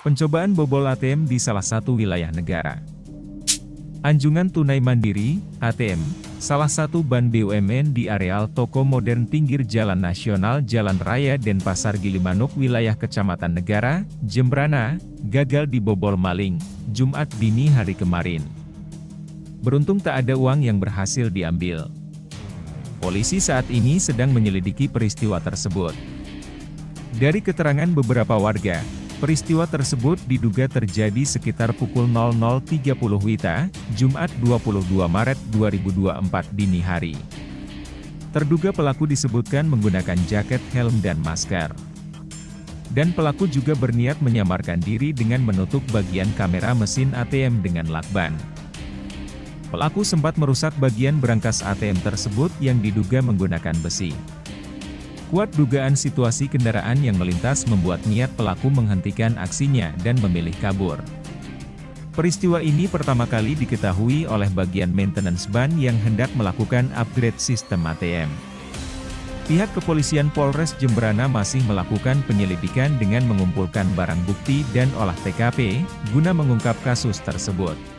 Pencobaan bobol ATM di salah satu wilayah negara. Anjungan tunai mandiri, ATM, salah satu bank BUMN di areal toko modern pinggir Jalan Nasional Jalan Raya Denpasar Gilimanuk wilayah Kecamatan Negara, Jembrana, gagal dibobol maling, Jumat dini hari kemarin. Beruntung tak ada uang yang berhasil diambil. Polisi saat ini sedang menyelidiki peristiwa tersebut. Dari keterangan beberapa warga, peristiwa tersebut diduga terjadi sekitar pukul 00.30 WITA, Jumat 22 Maret 2024 dini hari. Terduga pelaku disebutkan menggunakan jaket, helm dan masker. Dan pelaku juga berniat menyamarkan diri dengan menutup bagian kamera mesin ATM dengan lakban. Pelaku sempat merusak bagian berangkas ATM tersebut yang diduga menggunakan besi. Kuat dugaan situasi kendaraan yang melintas membuat niat pelaku menghentikan aksinya dan memilih kabur. Peristiwa ini pertama kali diketahui oleh bagian maintenance ban yang hendak melakukan upgrade sistem ATM. Pihak kepolisian Polres Jembrana masih melakukan penyelidikan dengan mengumpulkan barang bukti dan olah TKP, guna mengungkap kasus tersebut.